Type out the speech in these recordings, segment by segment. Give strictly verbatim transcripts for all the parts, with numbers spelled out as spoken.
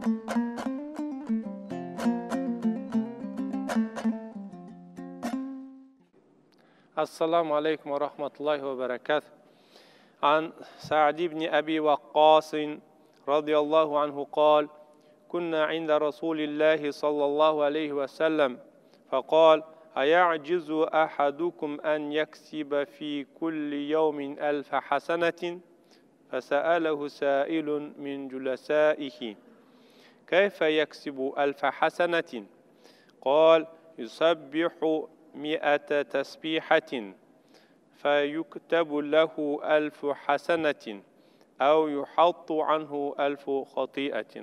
Assalamu alaikum wa rahmatullahi wa barakatuh. عن سعد بن أبي وقاص رضي الله عنه قال: كنا عند رسول الله صلى الله عليه وسلم فقال: أيعجز أحدكم أن يكسب في كل يوم ألف حسنة؟ فسأله سائل من جلسائه: كيف يكسب ألف حسنة؟ قال: يسبح مئة تسبيحة فيكتب له ألف حسنة أو يحط عنه ألف خطيئة.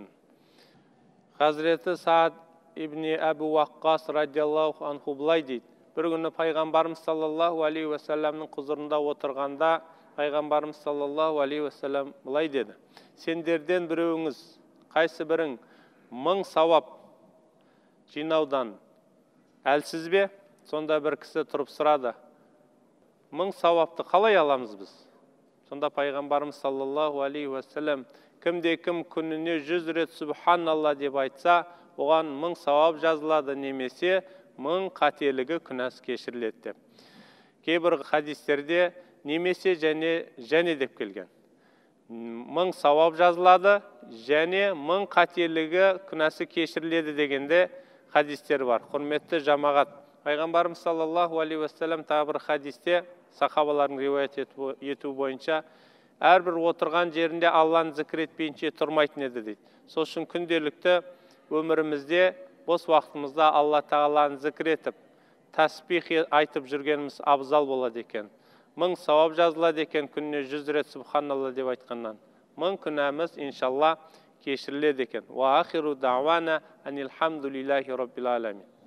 Hazreti Sa'd ibn Abu Waqqas radiyallahu anhu былай дейді: бір күні пайғамбарымыз саллаллаху алейхи уассаламның құзырында отырғанда пайғамбарымыз саллаллаху алейхи уассалам былай деді: сендерден біреуіңіз қайсы бірің мың сауап жинаудан әлсіз бе? Сонда бір кісі тұрып сұрады: мың сауапты қалай аламыз біз? Сонда пайғамбарымыз саллаллаху алейхи уассалам: кімде кім күніне жүз рет субханалла деп айтса, оған мың сауап жазылады, немесе мың қателігі күнәсі кешіріледі деп. Кейбір хадистерде немесе және және деп келген. мың сауап жазылады және мың қателігі күнәсі кешіріледі дегенде хадистер бар. Құрметті жамағат, пайғамбарымыз саллаллаху алейхи уассалам тағы бір хадисте сахабалардың риуаят ету бойынша әрбір отырған жерінде Алланы зікір етпейінше тұрмайтын еді дейді. Сол үшін күнделікті өмірімізде бос уақытымызда Алла тағаланы зікір етіп, тәсбих айтып жүргеніміз абзал болады екен. Мың сауап жазылады екен күніне жүз рет субханалла деп айтқаннан. Мың күнәміз иншалла кешіріледі екен. Ва ахиру дa'вана анилхамдулиллахи раббил аламин.